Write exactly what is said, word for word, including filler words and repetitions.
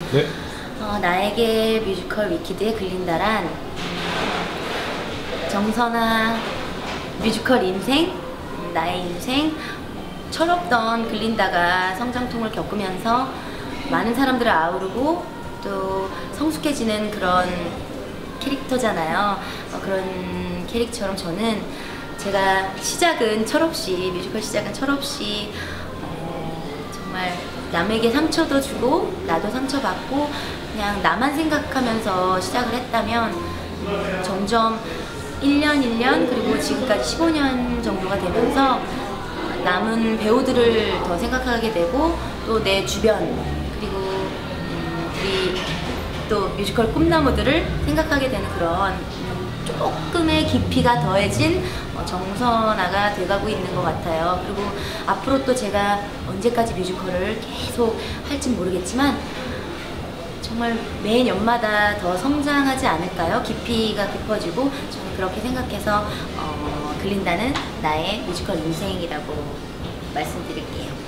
네. 어, 나에게 뮤지컬 위키드의 글린다란 정선아 뮤지컬 인생, 나의 인생, 철없던 글린다가 성장통을 겪으면서 많은 사람들을 아우르고 또 성숙해지는 그런 캐릭터잖아요. 어, 그런 캐릭처럼 저는 제가 시작은 철없이, 뮤지컬 시작은 철없이 어, 정말 남에게 상처도 주고 나도 상처받고 그냥 나만 생각하면서 시작을 했다면 음, 점점 일 년, 일 년 그리고 지금까지 십오 년 정도가 되면서 남은 배우들을 더 생각하게 되고 또 내 주변 그리고 음, 우리 또 뮤지컬 꿈나무들을 생각하게 되는 그런 음, 조금의 깊이가 더해진 어, 정선아가 돼가고 있는 것 같아요. 그리고 앞으로 또 제가 언제까지 뮤지컬을 계속 할진 모르겠지만 정말 매 년마다 더 성장하지 않을까요? 깊이가 깊어지고 저는 그렇게 생각해서 어, 글린다는 나의 뮤지컬 인생이라고 말씀드릴게요.